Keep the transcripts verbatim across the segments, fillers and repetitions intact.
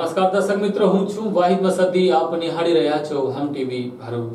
નમસ્કાર દર્શક મિત્રો, હું છું વાહિદ મસદી. આપ નિહાળી રહ્યા છો હમ ટીવી ભરૂચ.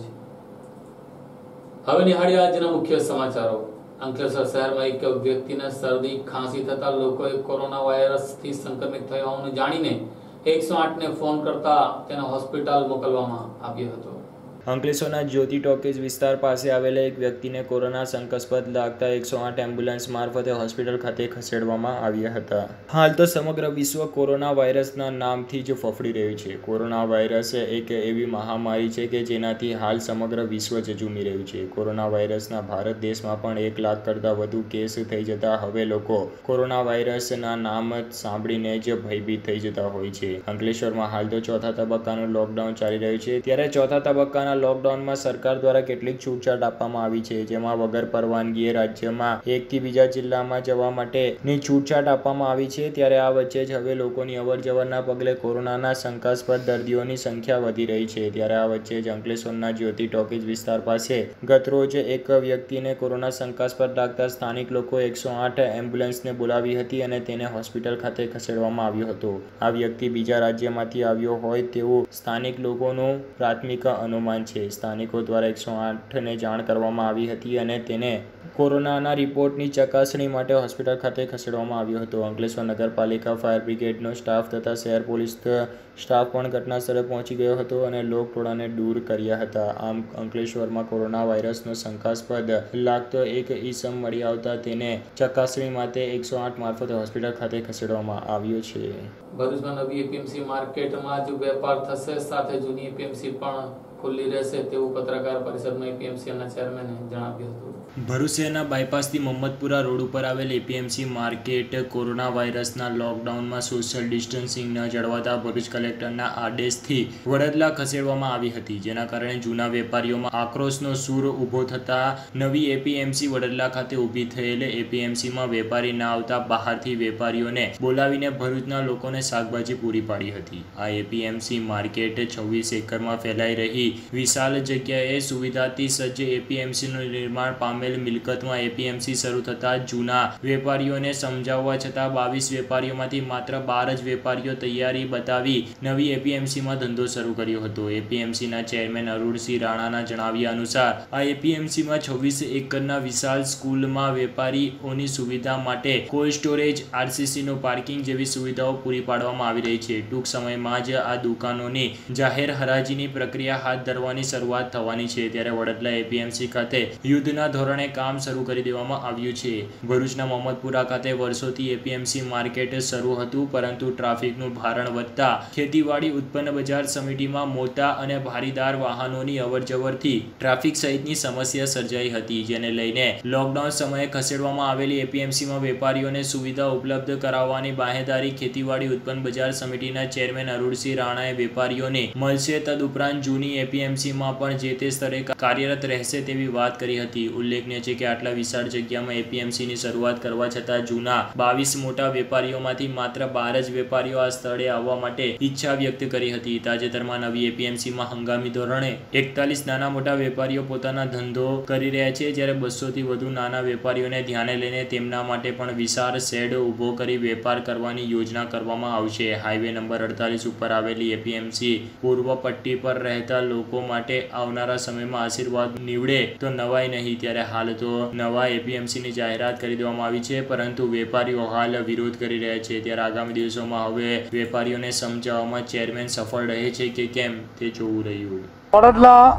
હવે નિહાળીએ આજના મુખ્ય સમાચારો. અંકલેશ્વર શહેરમાં એક વ્યક્તિને શરદી ખાંસી થતા લોકોએ કોરોના વાયરસથી સંક્રમિત થયો હોવાનું જાણીને એકસો આઠ ને ફોન કરતા તેને હોસ્પિટલ મોકલવામાં આવ્યો હતો. અંકલેશ્વરના જ્યોતિ ટોકીઝ વિસ્તાર પાસે આવેલા એક વ્યક્તિને કોરોના શંકાસ્પદ લાગતા એકસો આઠ એમ્બ્યુલન્સ મારફતે હોસ્પિટલ ખાતે ખસેડવામાં આવ્યા હતા. હાલ તો સમગ્ર વિશ્વ કોરોના વાયરસના નામથી જ ફફડી રહ્યું છે. કોરોના વાયરસ એક એવી મહામારી છે કે જેનાથી હાલ સમગ્ર વિશ્વ જ ઝૂમી રહ્યું છે. કોરોના વાયરસના ભારત દેશમાં પણ એક લાખ કરતાં વધુ કેસ થઈ જતા હવે લોકો કોરોના વાયરસના નામ સાંભળીને જ ભયભીત થઈ જતા હોય છે. અંકલેશ્વરમાં હાલ તો ચોથા તબક્કાનું લોકડાઉન ચાલી રહ્યું છે. ત્યારે ચોથા તબક્કાના લોકડાઉનમાં સરકાર દ્વારા કેટલીક છૂટછાટ આપવામાં આવી છે, જેમાં વગર પરવાનગીએ રાજ્યમાં એકથી બીજા જિલ્લામાં જવા માટેની છૂટછાટ આપવામાં આવી છે. ત્યારે આ વચ્ચે જ હવે લોકોની અવરજવરના પગલે કોરોનાના શંકાસ્પદ દર્દીઓની સંખ્યા વધી રહી છે. ત્યારે આ વચ્ચે જ અંકલેશ્વરના જ્યોતિ ટોકીઝ વિસ્તાર પાસે ગતરોજ એક વ્યક્તિને કોરોના શંકાસ્પદ લાગતા સ્થાનિક લોકો એકસો આઠ એમ્બ્યુલન્સને બોલાવી હતી અને તેને હોસ્પિટલ ખાતે ખસેડવામાં આવ્યો હતો. આ વ્યક્તિ બીજા રાજ્યમાંથી આવ્યો હોય તેવું સ્થાનિક લોકોનું પ્રાથમિક અનુમાન છે. સ્થાનિકો દ્વારા એકસો આઠ ને જાણ કરવામાં આવી હતી અને તેને કોરોનાના રિપોર્ટની ચકાસણી માટે હોસ્પિટલ ખાતે ખસેડવામાં આવ્યો હતો. અંકલેશ્વર નગરપાલિકા, ફાયર બ્રિગેડનો સ્ટાફ તથા શહેર પોલીસ સ્ટાફ પણ ઘટના સ્થળે પહોંચી ગયો હતો અને લોકટોળાને દૂર કર્યા હતા. આમ અંકલેશ્વરમાં કોરોના વાયરસનો શંકાસ્પદ લાગતો એક ઈસમ મળી આવતા તેને ચકાસણી માટે એકસો આઠ મારફતે હોસ્પિટલ ખાતે ખસેડવામાં આવ્યો છે. ભરૂચમાં નવી એપીએમસી માર્કેટમાં જ વેપાર થશે, સાથે જૂની એપીએમસી પણ ખુલ્લી રહેશે તેવું પત્રકાર પરિષદમાં એપીએમસીના ચેરમેને જણાવ્યું હતું. ભરૂચ શહેરના બાયપાસથી મોહમ્મદપુરા રોડ ઉપર આવેલ એપીએમસી માર્કેટ કોરોના વાયરસના લોકડાઉનમાં સોશિયલ ડિસ્ટન્સિંગ ન જળવાતા ભરૂચ કલેક્ટરના આદેશથી વડોદરા ખસેડવામાં આવી હતી, જેના કારણે જૂના વેપારીઓમાં આક્રોશનો સૂર ઊભો થતા નવી એપીએમસી વડોદરા ખાતે ઊભી થયેલ એપીએમસીમાં વેપારી ના આવતા બહારથી વેપારીઓને બોલાવીને ભરૂચના લોકોને શાકભાજી પૂરી પાડી હતી. આ એપીએમસી માર્કેટ છવ્વીસ એકરમાં ફેલાઈ રહી વિશાળ જગ્યાએ સુવિધાથી સજ્જ એપીએમસીનું નિર્માણ પામેલ મિલકતમાં એપીએમસી શરૂ થતા જૂના વેપારીઓને સમજાવવા છતાં બાવીસ વેપારીઓમાંથી માત્ર બાર જ વેપારીઓ તૈયારી બતાવી નવી એપીએમસીમાં ધંધો શરૂ કર્યો હતો. એપીએમસીના ચેરમેન અરુણસિંહ રાણાના જણાવ્યા અનુસાર આ એપીએમસીમાં છવ્વીસ એકરના વિશાળ સ્કૂલમાં વેપારીઓની સુવિધા માટે કોલ્ડ સ્ટોરેજ, આરસીસીનું પાર્કિંગ જેવી સુવિધાઓ પૂરી પાડવામાં આવી રહી છે. ટૂંક સમયમાં જ આ દુકાનોની જાહેર હરાજીની પ્રક્રિયા હાથ ધરવાની શરૂઆત થવાની છે. ત્યારે વડોદરા એપીએમસી ખાતે યુદ્ધના ધોરણે કામ શરૂ કરી દેવામાં આવ્યું છે. ભરૂચના મોહમ્મદપુરા ખાતે વર્ષોથી એપીએમસી માર્કેટ શરૂ હતું, પરંતુ ટ્રાફિકનું ભારણ વધતા ખેતીવાડી ઉત્પન્ન બજાર સમિતિમાં મોટા અને ભારીદાર વાહનોની અવરજવરથી ટ્રાફિક સહિતની સમસ્યા સર્જાઈ હતી, જેને લઈને લોકડાઉન સમયે ખસેડવામાં આવેલી એપીએમસીમાં વેપારીઓને સુવિધા ઉપલબ્ધ કરાવવાની બાહેંધરી ખેતીવાડી ઉત્પન્ન બજાર સમિતિના ચેરમેન અરુણસિંહ રાણાએ વેપારીઓને મળશે. તદુપરાંત જૂની એપીએમસીમાં પણ જે તે સ્થળે કાર્યરત રહેશે તેવી વાત કરી હતી. ઉલ્લેખનીય છે કે આટલા વિશાળ જગ્યામાં એપીએમસીની શરૂઆત કરવા છતાં જૂના બાવીસ મોટા વેપારીઓમાંથી માત્ર બાર જ વેપારીઓ આ સ્થળે આવવા માટે ઈચ્છા વ્યક્ત કરી હતી. તાજેતરમાં નવી એપીએમસીમાં હંગામી ધોરણે એકતાલીસ નાના મોટા વેપારીઓ પોતાના ધંધો કરી રહ્યા છે, જ્યારે બસો થી વધુ નાના વેપારીઓને ધ્યાને લઈને તેમના માટે પણ વિશાળ શેડ ઊભો કરી વેપાર કરવાની યોજના કરવામાં આવશે. હાઈવે નંબર અડતાલીસ ઉપર આવેલી એપીએમસી પૂર્વ પટ્ટી પર રહેતા લોકો માટે આવનારા સમયમાં આશીર્વાદ નીવડે તો નવાઈ નહીં. ત્યારે હાલ તો નવા એપીએમસીની જાહેરાત કરી દેવામાં આવી છે, પરંતુ વેપારીઓ હાલ વિરોધ કરી રહ્યા છે. ત્યારે આગામી દિવસોમાં હવે વેપારીઓને સમજાવવામાં ચેરમેન સફળ રહે છે કે કેમ તે જોવું રહ્યું. વડોદરા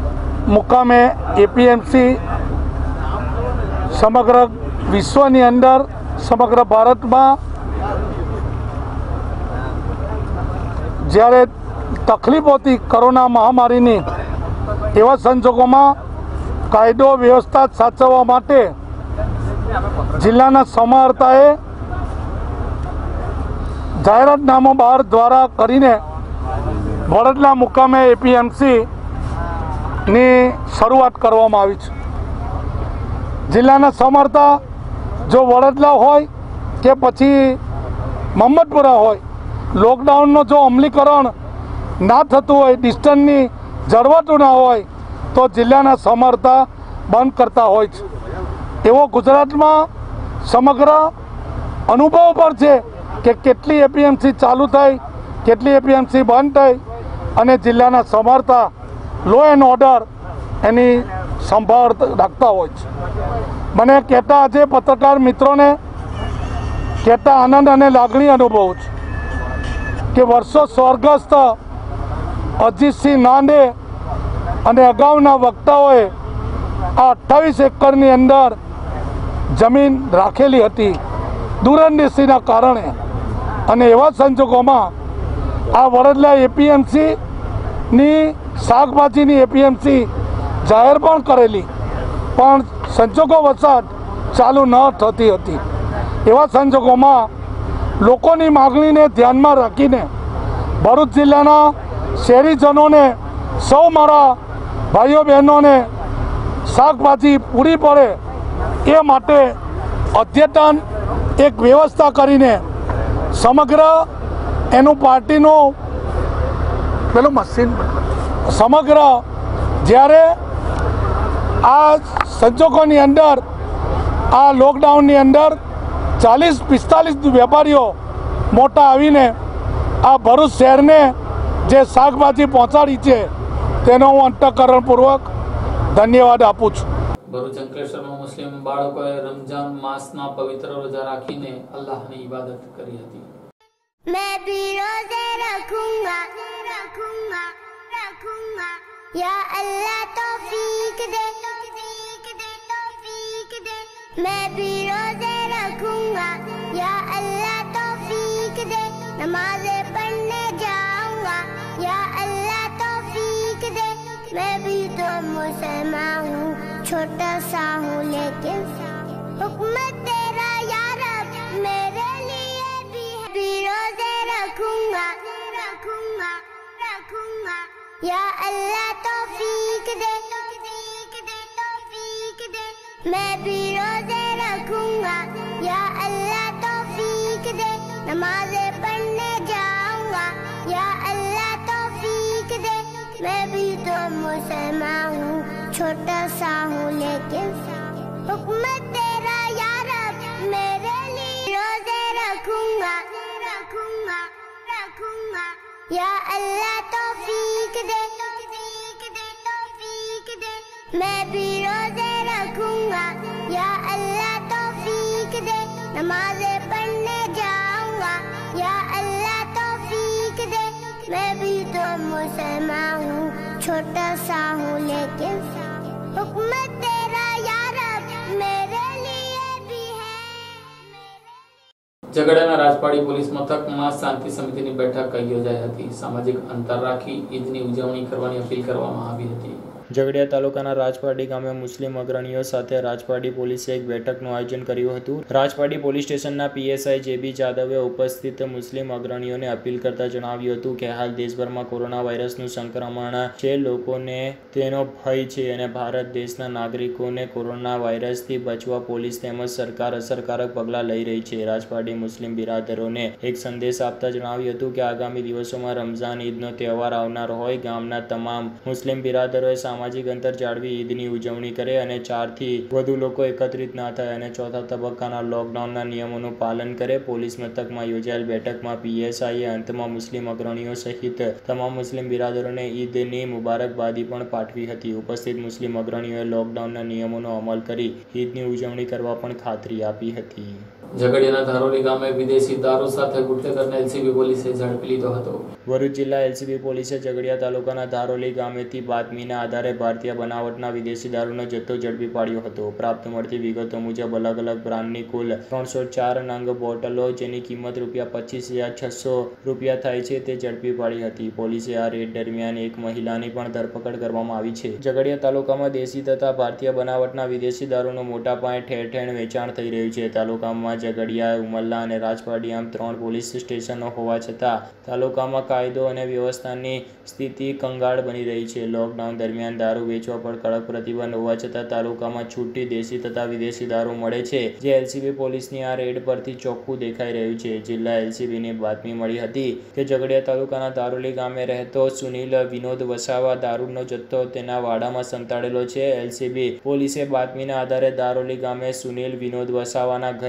મુકામે એપીએમસી સમગ્ર વિશ્વની અંદર, સમગ્ર ભારતમાં જ્યારે તકલીફો હતી કોરોના મહામારીની, એવા સંજોગોમાં કાયદો વ્યવસ્થા સાચવવા માટે જિલ્લાના સમાહર્તાએ જાહેરાતનામું બહાર દ્વારા કરીને વડોદરા મુકામે એપીએમસીની શરૂઆત કરવામાં આવી છે. જિલ્લાના સમાહર્તા જો વડોદરા હોય કે પછી મોહમ્મદપુરા હોય, લોકડાઉનનો જો અમલીકરણ ના થતું હોય, ડિસ્ટન્સની જળવાતું ના હોય તો જિલ્લાના સમાહર્તા બંધ કરતા હોય છે. એવો ગુજરાતમાં સમગ્ર અનુભવ પર છે કે કેટલી એપીએમસી ચાલુ થઈ કેટલી એપીએમસી બંધ થઈ અને જિલ્લાના સમર્થા લો એન્ડ ઓર્ડર એની સંભાળ રાખતા હોય છે. મને કહેતા આજે પત્રકાર મિત્રોને કહેતા આનંદ અને લાગણી અનુભવું છું કે વર્ષો સ્વર્ગસ્થ અજીતસિંહ નાંદે અને અગાઉના વક્તાઓએ આ અઠ્ઠાવીસ એકરની અંદર જમીન રાખેલી હતી દૂરંદેશીના કારણે, અને એવા સંજોગોમાં આ વડોદરા એપીએમસીની શાકભાજીની એપીએમસી જાહેર પણ કરેલી, પણ સંજોગો વસાત ચાલુ ન થતી હતી. એવા સંજોગોમાં લોકોની માગણીને ધ્યાનમાં રાખીને ભરૂચ જિલ્લાના શહેરીજનોને, સૌ મારા ભાઈઓ બહેનોને શાકભાજી પૂરી પડે એ માટે અદ્યતન એક વ્યવસ્થા કરીને સમગ્ર એનું પાર્ટીનું પેલું મશીન સમગ્ર જ્યારે આ સંજોગોની અંદર આ લોકડાઉનની અંદર ચાલીસ પિસ્તાલીસ વેપારીઓ મોટા આવીને આ ભરૂચ શહેરને જે શાકભાજી પહોંચાડી છે તેનો હું અંતઃકરણપૂર્વક ધન્યવાદ આપું છું. ભરૂચ અંકલેશ્વરમાં મુસ્લિમ બાળકોએ રમજાન માસના પવિત્ર રોજા રાખીને અલ્લાહની ઇબાદત કરી હતી. मैं भी रोजे रखूंगा रखूंगा रखूंगा या अल्लाह तौफीक दे तौफीक दे तौफीक दे मैं भी रोजे रखूंगा या अल्लाह तौफीक दे नमाज़ें पढ़ने जाऊंगा या अल्लाह तौफीक दे मैं भी तो मुसलमान हूँ छोटा सा हूँ लेकिन हुक्म तेरा या रब मेरे लिए भी है भी रोजे रखूंगा रखूंगा रखूंगा या अल्लाह तौफीक दे तौफीक दे तौफीक दे मैं भी रोजे रखूंगा या अल्लाह तौफीक दे नमाज़ें पढ़ने जाऊंगा या अल्लाह तौफीक दे मैं भी तो मुसलमान हूँ छोटा सा हूँ लेकिन हुक्म तेरा या रब मेरे लिए रोजे रखूंगा रखूंगा रखूंगा या अल्लाह तौफीक दे तौफीक दे तौफीक दे मैं भी रोजे रखूंगा या अल्लाह तौफीक दे नमाज़ें पढ़ने जाऊंगा या अल्लाह तौफीक दे मैं भी तो मुसलमान हूँ छोटा सा हूँ लेकिन हुक्म तेरा या रब मेरे लिए भी है. ઝઘડિયાના રાજપાડી પોલીસ મથકમાં શાંતિ સમિતિની બેઠક યોજાઈ હતી. સામાજિક અંતર રાખી ઈદની ઉજવણી કરવાની અપીલ કરવામાં આવી હતી. ઝઘડિયા તાલુકાના રાજપાડી ગામે મુસ્લિમ અગ્રણીઓ સાથે રાજપાડી પોલીસે એક બેઠકનું આયોજન કર્યું હતું. રાજપાડી પોલીસ સ્ટેશનના પીએસઆઈ જેબી જાદવે ઉપસ્થિત મુસ્લિમ અગ્રણીઓને અપીલ કરતા જણાવ્યું હતું કે હાલ દેશભરમાં કોરોના વાયરસનું સંક્રમણ છે, લોકોને તેનો ભય છે અને ભારત દેશના નાગરિકોને કોરોના વાયરસથી બચવા પોલીસ તેમજ સરકાર અસરકારક પગલાં લઈ રહી છે. રાજપાડી મુસ્લિમ બિરાદરોને એક સંદેશ આપતા જણાવ્યું હતું કે આગામી દિવસોમાં રમઝાન ઈદનો તહેવાર આવનાર હોય, ગામના તમામ મુસ્લિમ બિરાદરોએ સામાજિક અંતર જાળવી ઈદની ઉજવણી કરે અને ચારથી વધુ લોકો એકત્રિત ના થાય અને ચોથા તબક્કાના લોકડાઉનના નિયમોનું પાલન કરે. પોલીસ મથકમાં યોજાયેલ બેઠકમાં પીએસઆઈએ અંતમાં મુસ્લિમ અગ્રણીઓ સહિત તમામ મુસ્લિમ બિરાદરોને ઈદની મુબારકબાદી પણ પાઠવી હતી. ઉપસ્થિત મુસ્લિમ અગ્રણીઓએ લોકડાઉનના નિયમોનો અમલ કરી ઈદની ઉજવણી કરવા પણ ખાતરી આપી હતી. ઝઘડિયાના ધારોલી ગામે વિદેશી દારૂ સાથે ગુટેકરને એલસીબી પોલીસે ઝડપી લીધો હતો. ભરૂચ જિલ્લા એલસીબી પોલીસે ઝઘડિયા તાલુકાના ધારોલી ગામેથી બાતમીના આધારે ભારતીય બનાવટના વિદેશી દારૂનો જથ્થો ઝડપી પાડ્યો હતો. પ્રાપ્ત મળતી વિગતો મુજબ અલગ અલગ બ્રાન્ડની કુલ ત્રણસો ચાર નંગ બોટલો જેની કિંમત રૂપિયા પચીસ હજાર છસો રૂપિયા થાય છે તે ઝડપી પાડી હતી. પોલીસે આ રેડ દરમિયાન એક મહિલાની પણ ધરપકડ કરવામાં આવી છે. ઝઘડિયા તાલુકામાં દેશી તથા ભારતીય બનાવટના વિદેશી દારૂનું મોટા પાયે ઠેર ઠેર વેચાણ થઈ રહ્યું છે. તાલુકામાં ઝઘડિયા, ઉમરલા અને રાજપાડી આમ ત્રણ પોલીસ સ્ટેશનો હોવા છતાં તાલુકામાં કાયદો અને વ્યવસ્થાની સ્થિતિ કંગાળ બની રહી છે. લોકડાઉન દરમિયાન દારૂ વેચવા પર કડક પ્રતિબંધ હોવા છતાં તાલુકામાં છૂટી દેશી તથા વિદેશી દારૂ મળે છે, જે એલસીબી પોલીસની આ રેડ પરથી ચોખ્ખું દેખાઈ રહ્યું છે. જિલ્લા એલસીબીની બાતમી મળી હતી કે ઝઘડિયા તાલુકાના ધારોલી ગામે રહેતો સુનિલ વિનોદ વસાવા દારૂનો જથ્થો તેના વાડામાં સંતાડેલો છે. એલસીબી પોલીસે બાતમીના આધારે ધારોલી ગામે સુનિલ વિનોદ વસાવાના ઘરે જઈ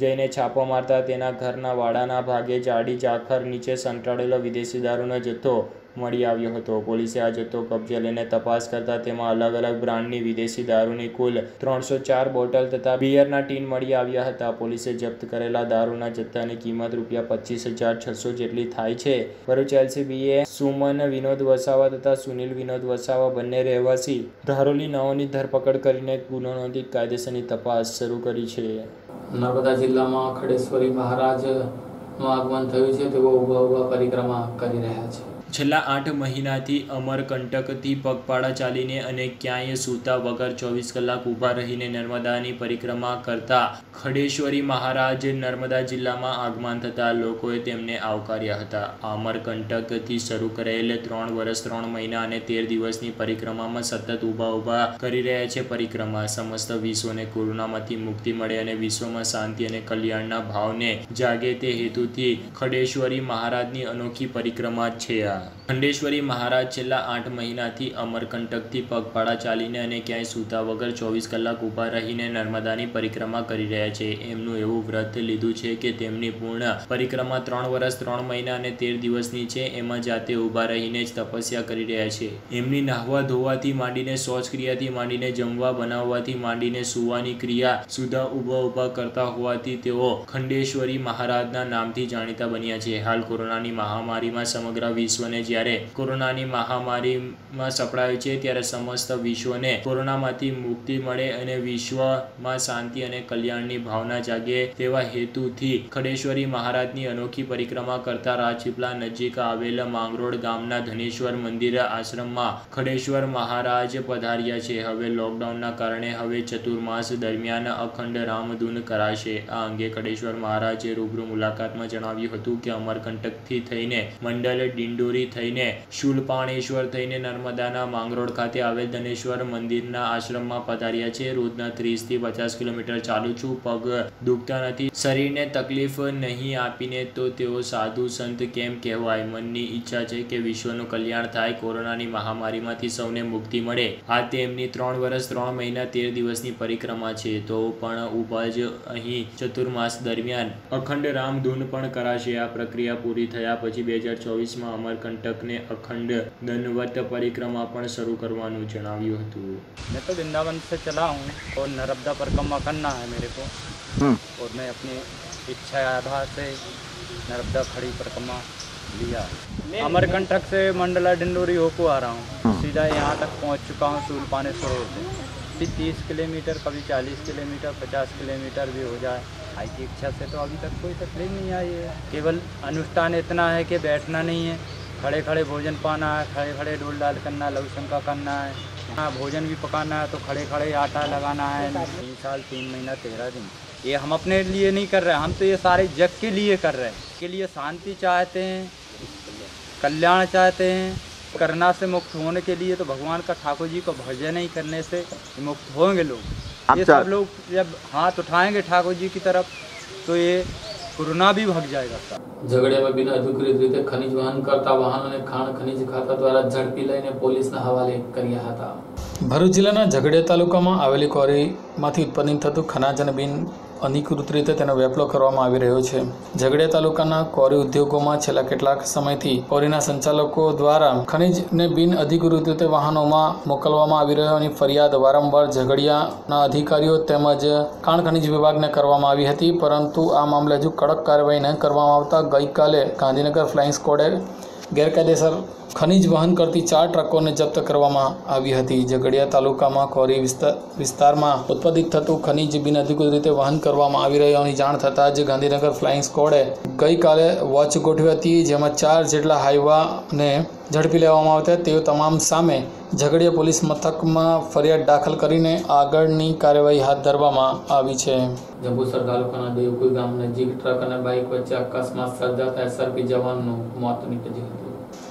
જઈને છાપો મારતા તેના ઘરના વાડાના ભાગે જાડી જાખર નીચે સંતાડેલો વિદેશી દારૂનો જથ્થો મળી આવ્યો હતો. પોલીસે આ જથ્થો કબજે લઈને તપાસ કરતા તેમાં અલગ અલગ બ્રાન્ડની વિદેશી દારૂની કુલ ત્રણસો ચાર બોટલ તથા બિયરના ટીન મળી આવ્યા હતા. પોલીસે જપ્ત કરેલા દારૂના જથ્થાની કિંમત રૂપિયા પચીસ હજાર છસો જેટલી થાય છે. ભરૂચ એલસીબીએ સુમન વિનોદ વસાવા તથા સુનિલ વિનોદ વસાવા બંને રહેવાસી ધારોલી નવોની ધરપકડ કરીને ગુનો નોંધી કાયદેસરની તપાસ શરૂ કરી છે. નર્મદા જિલ્લામાં ખડેશ્વરી મહારાજનું આગમન થયું છે. તેઓ ઉભા ઉભા પરિક્રમા કરી રહ્યા છે. છેલ્લા આઠ મહિનાથી અમરકંટકથી પગપાળા ચાલીને અને ક્યાંય સૂતા વગર ચોવીસ કલાક ઊભા રહીને નર્મદાની પરિક્રમા કરતા ખડેશ્વરી મહારાજ નર્મદા જિલ્લામાં આગમન થતાં લોકોએ તેમને આવકાર્યા હતા. અમરકંટકથી શરૂ કરાયેલ ત્રણ વર્ષ ત્રણ મહિના અને તેર દિવસની પરિક્રમામાં સતત ઊભા ઊભા કરી રહ્યા છે. પરિક્રમા સમસ્ત વિશ્વને કોરોનામાંથી મુક્તિ મળે અને વિશ્વમાં શાંતિ અને કલ્યાણના ભાવને જાગે તે હેતુથી ખડેશ્વરી મહારાજની અનોખી પરિક્રમા છે. ખંડેશ્વરી મહારાજ છેલ્લા આઠ મહિનાથી અમરકંટકથી પગપાળા ચાલીને અને ક્યાંય સૂતા વગર ચોવીસ કલાક ઊભા રહીને નર્મદાની પરિક્રમા કરી રહ્યા છે. એમનું એવું વ્રત લીધું છે કે તેમની પૂર્ણ પરિક્રમા ત્રણ વર્ષ ત્રણ મહિના અને તેર દિવસની છે. એમાં જાતે ઊભા રહીને જ તપસ્યા કરી રહ્યા છે. એમની નાહવા ધોવાથી માંડીને શૌચ ક્રિયાથી માંડીને જમવા બનાવવાથી માંડીને સુવાની ક્રિયા સુધા ઊભા ઊભા કરતા હોવાથી તેઓ ખંડેશ્વરી મહારાજના નામથી જાણીતા બન્યા છે. હાલ કોરોનાની મહામારીમાં સમગ્ર વિશ્વ જ્યારે કોરોનાની મહામારીમાં સપડાયો છે ત્યારે સમસ્ત વિશ્વને કોરોનામાંથી મુક્તિ મળે અને વિશ્વમાં શાંતિ અને કલ્યાણની ભાવના જાગે તેવા હેતુથી ખડેશ્વરી મહારાજની અનોખી પરિક્રમા કરતા રાજપીપળા નજીક આવેલ માંગરોળ ગામના ધનેશ્વર મંદિર આશ્રમમાં ખડેશ્વર મહારાજ પધાર્યા છે. હવે લોકડાઉનના કારણે હવે ચતુર્માસ દરમિયાન અખંડ રામધૂન કરાશે. આ અંગે ખડેશ્વર મહારાજે રૂબરૂ મુલાકાતમાં જણાવ્યું હતું કે અમરકંટકથી થઈને મંડલ ડિંડોરી થઈને શૂલપાણેશ્વર થઈને નર્મદાના માંગરોળ ખાતે આવેલ ધનેશ્વર મંદિરના આશ્રમમાં પધાર્યા છે. રોજના ત્રીસ થી પચાસ કિલોમીટર ચાલુ છું. પગ દુખતા નથી. શરીરને તકલીફ નહીં આપીને તો તેઓ સાધુ સંત કેમ કહેવાય. મનની ઈચ્છા છે કે વિશ્વનું કલ્યાણ થાય, કોરોનાની મહામારીમાંથી સૌને મુક્તિ મળે. આ તેમની ત્રણ વર્ષ ત્રણ મહિના તેર દિવસની પરિક્રમા છે. તો પણ ઊભા જ અહીં ચતુર્માસ દરમિયાન અખંડ રામધૂન પણ કરાશે. આ પ્રક્રિયા પૂરી થયા પછી બે હજાર ચોવીસમાં અમરકંટકને અખंड दंडवत परिक्रमा पण शुरू करवानुं जणाव्युं हतुं. मैं तो वृंदावन से चला हूँ और नर्मदा परिक्रमा करना है मेरे को और मैं अपनी इच्छा आधार से नर्मदा खड़ी परिक्रमा लिया. अमरकंटक से मंडला डिंडोरी होकर आ रहा हूँ. सीधा यहाँ तक पहुँच चुका हूँ शूलपाणेश्वर होते. फिर तीस किलोमीटर कभी चालीस किलोमीटर पचास किलोमीटर भी हो जाए. आई की इच्छा से तो अभी तक कोई तकलीफ नहीं आई है. केवल अनुष्ठान इतना है कि बैठना नहीं है, खड़े खड़े भोजन पाना है, खड़े खड़े डोल डाल करना, लघु शंका करना है. हाँ, भोजन भी पकाना है तो खड़े खड़े आटा लगाना है. तीन साल तीन महीना तेरह दिन ये हम अपने लिए नहीं कर रहे हैं, हम तो ये सारे जग के लिए कर रहे हैं. के लिए शांति चाहते हैं, कल्याण चाहते हैं. करना से मुक्त होने के लिए तो भगवान का ठाकुर जी को भजन ही करने से मुक्त होंगे लोग. ये सब लोग जब हाथ उठाएंगे ठाकुर जी की तरफ तो ये कोरोना भी भाग जाएगा. झगड़े में बिना अधिकृत रीते खनिज वहन करता वाहनोને ખાણ ખનિજ ખાતા દ્વારા ઝડપી લઈને પોલીસના હવાલે કર્યા હતા. ભરૂચ જિલ્લાના ઝઘડિયા તાલુકામાં આવેલી ક્વોરીમાંથી ઉત્પાદિત થતું ખનાજ અને બિન અધિકૃત રીતે તેનો વેપલો કરવામાં આવી રહ્યો છે. ઝઘડિયા તાલુકાના ક્વોરી ઉદ્યોગોમાં છેલ્લા કેટલાક સમયથી ક્વોરીના સંચાલકો દ્વારા ખનિજને બિન અધિકૃત રીતે વાહનોમાં મોકલવામાં આવી રહ્યોની ફરિયાદ વારંવાર ઝઘડિયાના અધિકારીઓ તેમજ ખાણ ખનિજ વિભાગને કરવામાં આવી હતી, પરંતુ આ મામલે હજુ કડક કાર્યવાહી ન કરવામાં આવતા ગઈકાલે ગાંધીનગર ફ્લાઇંગ સ્ક્વોડે ગેરકાયદેસર ખનિજ વહન કરતી ચાર ટ્રકોને જપ્ત કરવામાં આવી હતી. ઝઘડિયા તાલુકામાં ક્વોરી વિસ્તાર વિસ્તારમાં ઉત્પાદિત થતું ખનિજ બિન અધિકૃત રીતે વહન કરવામાં આવી રહ્યાની જાણ થતાં જ ગાંધીનગર ફ્લાઇંગ સ્ક્વોડે ગઈકાલે વોચ ગોઠવી હતી, જેમાં ચાર જેટલા હાઈવાને ઝડપી લેવામાં આવ્યા. તેઓ તમામ સામે ઝઘડિયા પોલીસ મથકમાં ફરિયાદ દાખલ કરીને આગળની કાર્યવાહી હાથ ધરવામાં આવી છે. જંબુસર તાલુકાના દેવકુઈ ગામ નજીક ટ્રક અને બાઇક વચ્ચે અકસ્માત સર્જાતા એસઆરપી જવાનનું મોત નીપજ્યું હતું.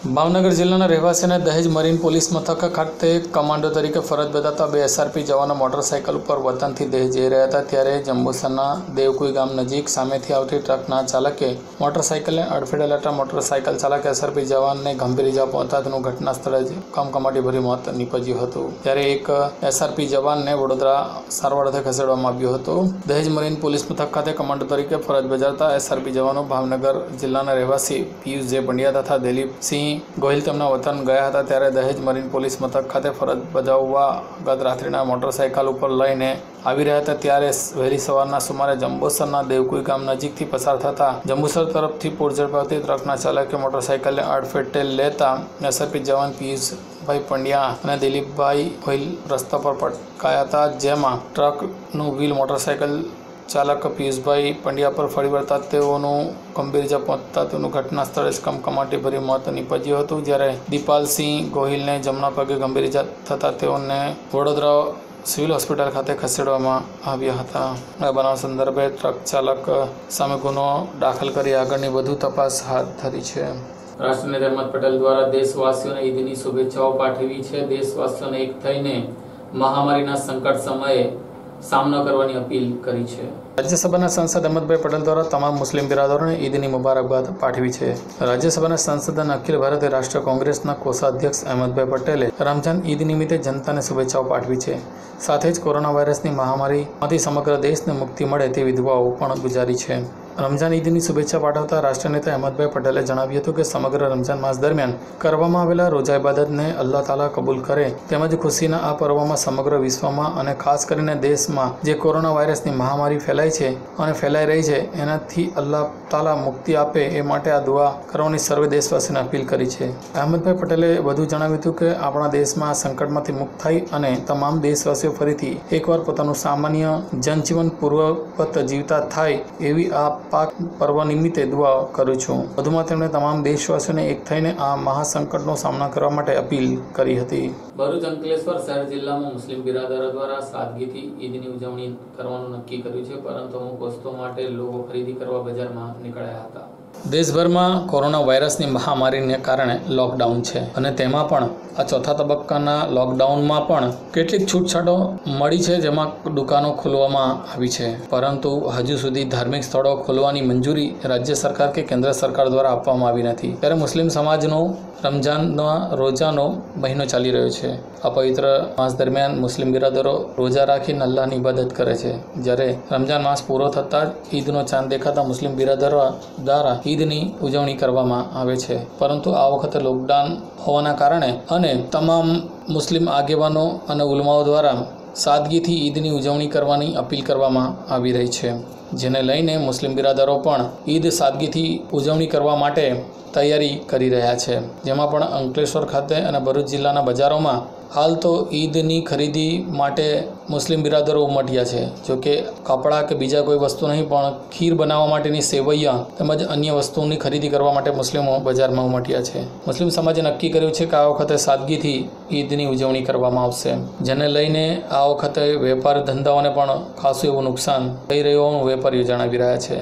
ભાવનગર જિલ્લાના રહેવાસી અને દહેજ મરીન પોલીસ મથક ખાતે કમાન્ડો તરીકે ફરજ બજાવતા બે એસઆરપી જવાનો મોટરસાઇકલ ઉપર વતનથી દહેજ જઈ રહ્યા હતા ત્યારે જંબુસરના દેવકુઈ ગામ નજીક સામેથી આવતી ટ્રકના ચાલકે મોટરસાઇકલને અડફેટે લેતા મોટરસાઇકલ ચાલક એસઆરપી જવાનને ગંભીર ઇજા પહોંચતા તેનું ઘટના સ્થળે જ કમકમાટીભર્યું મોત નીપજ્યું હતું ત્યારે એક એસઆરપી જવાનને વડોદરા સારવાર અર્થે ખસેડવામાં આવ્યું હતું. દહેજ મરીન પોલીસ મથક ખાતે કમાન્ડો તરીકે ફરજ બજાવતા એસઆરપી જવાનો ભાવનગર જિલ્લાના રહેવાસી પિયુષ જે પંડ્યા તથા દિલીપસિંહ ગોહિલ તેમના વતન ગયા હતા ત્યારે દહેજ મરીન પોલીસ મથક ખાતે ફરજ બજાવવા ગત રાત્રિના મોટરસાઇકલ ઉપર લઈને આવી રહ્યા હતા ત્યારે વહેલી સવારના સુમારે જંબુસરના દેવકુઈ ગામ નજીકથી પસાર થતા જંબુસર તરફથી પૂરઝડપે આવતી ટ્રકના ચાલકે મોટરસાઇકલને અડફેટે લેતા એસઆરપી જવાન પિયુષભાઈ પંડ્યા અને દિલીપભાઈ ગોહિલ રસ્તા પર પટકાયા હતા જેમાં ટ્રકનું વ્હીલ મોટરસાઇકલ ચાલક પિયુષભાઈ પંડ્યા પર ફરી વળતા તેઓનું ગંભીર ઇજા પહોંચતા તેનું ઘટના સ્થળે જ કમકમાટીભર્યું મોત નીપજ્યું હતું જ્યારે દીપાલસિંહ ગોહિલને જમણા પગે ગંભીર ઇજા થતાં તેઓને વડોદરા સિવિલ હોસ્પિટલ ખાતે ખસેડવામાં આવ્યા હતા. આ બનાવ સંદર્ભે ટ્રક ચાલક સામે ગુનો દાખલ કરી આગળની વધુ તપાસ હાથ ધરી છે. રાષ્ટ્રનેતા અહેમદ પટેલ દ્વારા દેશવાસીઓને ઈદની શુભેચ્છાઓ પાઠવી છે. દેશવાસીઓને એક થઈને મહામારીના સંકટ સમયે સામનો કરવાની અપીલ કરી છે. રાજ્યસભાના સાંસદ અહેમદભાઈ પટેલ દ્વારા તમામ મુસ્લિમ બિરાદરોને ઈદની મુબારકબાદ પાઠવી છે. રાજ્યસભાના સાંસદ અને અખિલ ભારતીય રાષ્ટ્રીય કોંગ્રેસના કોષાધ્યક્ષ અહેમદભાઈ પટેલે રમઝાન ઈદ નિમિત્તે જનતાને શુભેચ્છાઓ પાઠવી છે. સાથે જ કોરોના વાયરસની મહામારીમાંથી સમગ્ર દેશને મુક્તિ મળે તેવી દુઆઓ પણ ગુજારી છે. રમઝાન ઈદની શુભેચ્છા પાઠવતા રાષ્ટ્રનેતા અહેમદભાઈ પટેલે જણાવ્યું હતું કે સમગ્ર રમઝાન માસ દરમિયાન કરવામાં આવેલા રોજા ઇબાદતને અલ્લાહ તાલા કબૂલ કરે તેમજ ખુશીના આ પર્વમાં સમગ્ર વિશ્વમાં અને ખાસ કરીને દેશમાં જે કોરોના વાયરસની મહામારી ફેલાઈ છે અને ફેલાઈ રહી છે એનાથી અલ્લાહ તાલા મુક્તિ આપે એ માટે આ દુઆ કરવાની સર્વે દેશવાસીને અપીલ કરી છે. અહેમદભાઈ પટેલે વધુ જણાવ્યું હતું કે આપણા દેશમાં આ સંકટમાંથી મુક્ત થઈ અને તમામ દેશવાસીઓ ફરીથી એકવાર પોતાનું સામાન્ય જનજીવન પૂર્વવત જીવતા થાય એવી આ પાક પર્વ નિમિત્તે દુઆ કરું છું. વધુમાં તેમણે તમામ દેશવાસીઓને એક થઈને આ મહાસંકટનો સામનો કરવા માટે અપીલ કરી હતી. ભરૂચ અંકલેશ્વર શહેર જિલ્લામાં મુસ્લિમ બિરાદરો દ્વારા સાદગીથી ઈદની ઉજવણી કરવાનું નક્કી કર્યું છે પરંતુ અમુક વસ્તુઓ માટે લોકો ખરીદી કરવા બજારમાં નીકળ્યા હતા. દેશભરમાં કોરોના વાયરસની મહામારીને કારણે લોકડાઉન છે અને તેમાં પણ આ ચોથા તબક્કાના લોકડાઉનમાં પણ કેટલીક છૂટછાટો મળી છે જેમાં દુકાનો ખોલવામાં આવી છે પરંતુ હજુ સુધી ધાર્મિક સ્થળો ખોલવાની મંજૂરી રાજ્ય સરકાર કે કેન્દ્ર સરકાર દ્વારા આપવામાં આવી નથી. ત્યારે મુસ્લિમ સમાજનો રમઝાનના રોજાનો મહિનો ચાલી રહ્યો છે. આ પવિત્ર માસ દરમિયાન મુસ્લિમ બિરાદરો રોજા રાખીને અલ્લાહની ઇબાદત કરે છે. જ્યારે રમઝાન માસ પૂરો થતાં જ ઈદનો ચાંદ દેખાતા મુસ્લિમ બિરાદરો દ્વારા ઈદની ઉજવણી કરવામાં આવે છે પરંતુ આ વખતે લોકડાઉન હોવાના કારણે અને તમામ મુસ્લિમ આગેવાનો અને ઉલમાઓ દ્વારા સાદગીથી ઈદની ઉજવણી કરવાની અપીલ કરવામાં આવી રહી છે જેને લઈને મુસ્લિમ બિરાદરો પણ ઈદ સાદગીથી ઉજવણી કરવા માટે તૈયારી કરી રહ્યા છે. જેમાં પણ અંકલેશ્વર ખાતે અને ભરૂચ જિલ્લાના બજારોમાં હાલ તો ઈદની ખરીદી માટે મુસ્લિમ બિરાદરો ઉમટ્યા છે. જોકે કપડાં કે બીજા કોઈ વસ્તુ નહીં પણ ખીર બનાવવા માટેની સેવૈયા તેમજ અન્ય વસ્તુઓની ખરીદી કરવા માટે મુસ્લિમો બજારમાં ઉમટ્યા છે. મુસ્લિમ સમાજે નક્કી કર્યું છે કે આ વખતે સાદગીથી ઈદની ઉજવણી કરવામાં આવશે જેને લઈને આ વખતે વેપાર ધંધાઓને પણ ખાસું એવું નુકસાન થઈ રહ્યું હોવાનું વેપારીઓ જણાવી રહ્યા છે.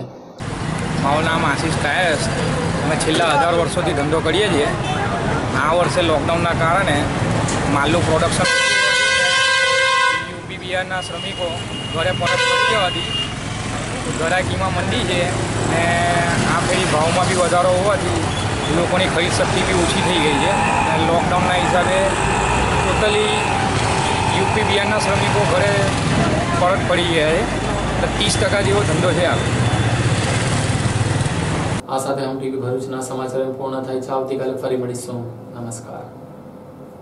મારું નામ આશીષ કાયસ. અમે છેલ્લા હજાર વર્ષોથી ધંધો કરીએ છીએ. આ વર્ષે લોકડાઉનના કારણે માલનું પ્રોડક્શન યુપી બિહારના શ્રમિકો ઘરે પરત ફરી હતી. ઘરાકીમાં મંદી છે અને આ ફેરી ભાવમાં બી વધારો હોવાથી લોકોની ખરીદ શક્તિ બી ઓછી થઈ ગઈ છે અને લોકડાઉનના હિસાબે ટોટલી યુપી બિહારના શ્રમિકો ઘરે પરત ફરી ગયા છે. તો ત્રીસ ટકા જેવો ધંધો છે આ. આ સાથે હમ ટીવી ભરૂચના સમાચાર પૂર્ણ થાય છે. આવતીકાલે ફરી મળીશું. નમસ્કાર.